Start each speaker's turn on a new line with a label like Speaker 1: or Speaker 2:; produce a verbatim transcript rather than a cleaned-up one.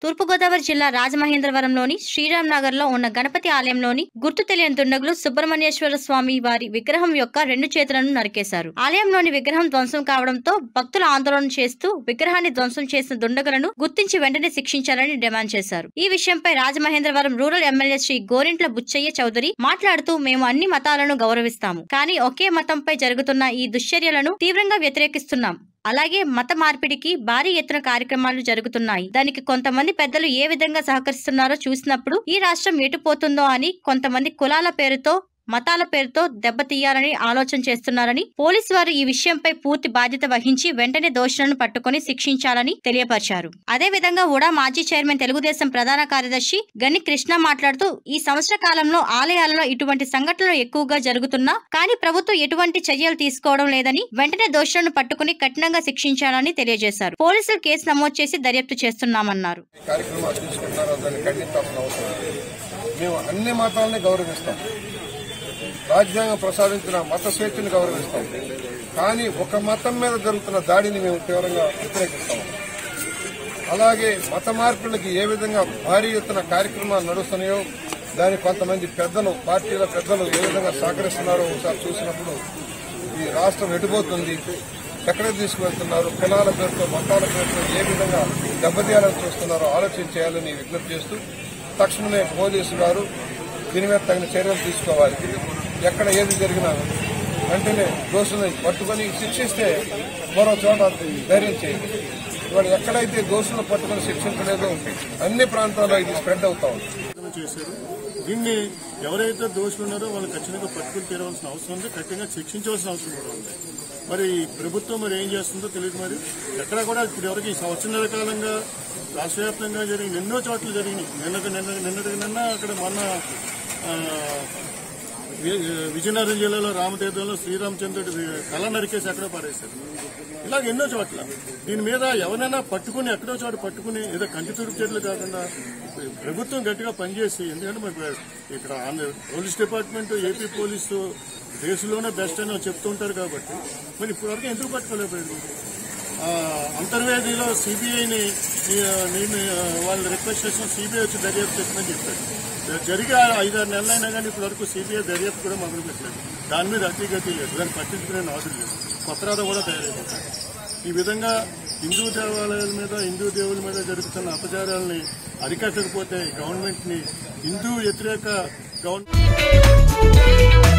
Speaker 1: తూర్పు గోదావరి జిల్లా రాజమహేంద్రవరంలోని శ్రీరామ్ నగర్ లో ఉన్న గణపతి ఆలయంలోని గుర్తు తెలియని దుండగులు సుబ్రహ్మణ్యేశ్వర స్వామి వారి విగ్రహం యొక్క రెండు చేతులను నరికేశారు. ఆలయంలోని విగ్రహం ధ్వంసం కావడంతో భక్తులు ఆందోళన చేస్తూ విగ్రహాన్ని ధ్వంసం చేసిన దుండగులను గుర్తించి వెంటనే శిక్షించాలని డిమాండ్ చేశారు. ఈ విషయంపై రాజమహేంద్రవరం రూరల్ ఎమ్మెల్యే శ్రీ గోరింట్ల బుచ్చయ్య చౌదరి మాట్లాడుతూ, మేము అన్ని మతాలను గౌరవిస్తాము, కానీ ఒకే మతంపై జరుగుతున్న ఈ దుశ్చర్యలను తీవ్రంగా వ్యతిరేకిస్తున్నాం. అలాగే మత మార్పిడికి భారీ ఎత్తున కార్యక్రమాలు జరుగుతున్నాయి. దానికి కొంతమంది పెద్దలు ఏ విధంగా సహకరిస్తున్నారో చూసినప్పుడు ఈ రాష్ట్రం ఎటుపోతుందో అని కొంతమంది కులాల పేరుతో మతాల పేరుతో దెబ్బతీయాలని ఆలోచన చేస్తున్నారని, పోలీసు వారు ఈ విషయంపై పూర్తి బాధ్యత వహించి వెంటనే దోషులను పట్టుకుని శిక్షించాలని తెలియపరిచారు. అదే విధంగా ఉడా మాజీ చైర్మన్ తెలుగుదేశం ప్రధాన కార్యదర్శి గని కృష్ణ మాట్లాడుతూ, ఈ సంవత్సర కాలంలో ఆలయాలలో ఇటువంటి సంఘటనలు ఎక్కువగా జరుగుతున్నా కానీ ప్రభుత్వం ఎటువంటి చర్యలు తీసుకోవడం లేదని, వెంటనే దోషులను పట్టుకుని కఠినంగా శిక్షించాలని తెలియజేశారు. పోలీసులు కేసు నమోదు చేసి దర్యాప్తు చేస్తున్నామన్నారు.
Speaker 2: రాజ్యాంగం ప్రసాదించిన మత స్వేచ్ఛను గౌరవిస్తాం, కానీ ఒక మతం మీద జరుగుతున్న దాడిని మేము తీవ్రంగా వ్యతిరేకిస్తాం. అలాగే మత మార్పులకి ఏ విధంగా భారీ ఎత్తున కార్యక్రమాలు నడుస్తున్నాయో దాని కొంతమంది పెద్దలు, పార్టీల పెద్దలు ఏ విధంగా సహకరిస్తున్నారో ఒకసారి చూసినప్పుడు ఈ రాష్ట్రం ఎటుపోతుంది, ఎక్కడికి తీసుకువెళ్తున్నారు, కులాల పేరుతో మతాల పేరుతో ఏ విధంగా దెబ్బతీయాలని చూస్తున్నారో ఆలోచన చేయాలని విజ్ఞప్తి చేస్తూ తక్షణమే పోలీసు గారు దీని మీద తగిన చర్యలు తీసుకోవాలి. ఎక్కడ ఏది జరిగినా వెంటనే దోషులను పట్టుకుని శిక్షిస్తే మరో చోట ధైర్యం చేయాలి. ఇవాళ ఎక్కడైతే దోషులను పట్టుకుని శిక్షించలేదో అన్ని ప్రాంతాల్లో ఇది స్ప్రెడ్ అవుతా ఉంది
Speaker 3: చేశారు. దీన్ని ఎవరైతే దోషులు ఉన్నారో వాళ్ళు ఖచ్చితంగా పట్టుకుని తీరవలసిన అవసరం ఉంది, ఖచ్చితంగా శిక్షించవలసిన అవసరం కూడా ఉంది. మరి ప్రభుత్వం మరి ఏం చేస్తుందో తెలియదు. మరి ఎక్కడ కూడా ఇప్పుడు ఎవరికి ఈ సంవత్సరాల కాలంగా రాష్ట్ర వ్యాప్తంగా జరిగిన ఎన్నో చోట్ల జరిగినాయి. నిన్నటి నిన్న నిన్నటికి నిన్న అక్కడ మొన్న విజయనగరం జిల్లాలో రామతీర్థంలో శ్రీరామచంద్రుడి తల నరికేసి ఎక్కడో పారేశారు. ఇలాగ ఎన్నో చోట్ల దీని మీద ఎవరైనా పట్టుకుని ఎక్కడో చోట పట్టుకుని ఏదో కంటి తుడుపు చర్యలు కాకుండా ప్రభుత్వం గట్టిగా పనిచేసి, ఎందుకంటే మరి ఇక్కడ పోలీస్ డిపార్ట్మెంట్ ఏపీ పోలీసు దేశంలోనే బెస్ట్ అని చెప్తుంటారు కాబట్టి మరి ఇప్పటివరకు ఎందుకు పట్టుకోలేకపోయింది? అంతర్వేదిలో సిబిఐని వాళ్ళు రిక్వెస్ట్ చేసిన సిబిఐ వచ్చి దర్యాప్తు చేస్తుందని చెప్పారు. జరిగి ఐదారు నెలలైనా కానీ ఇప్పటి వరకు సిబిఐ దర్యాప్తు కూడా మొదలు పెట్టలేదు. దాని మీద అతిగతి లేదు, దాన్ని పట్టించుకునే నాదులు లేదు, కొత్తరాత కూడా తయారైపోతాయి. ఈ విధంగా హిందూ దేవాలయాల మీద, హిందూ దేవుల మీద జరుగుతున్న అపచారాలని అరికట్టకపోతే గవర్నమెంట్ ని హిందూ వ్యతిరేక గవర్నమెంట్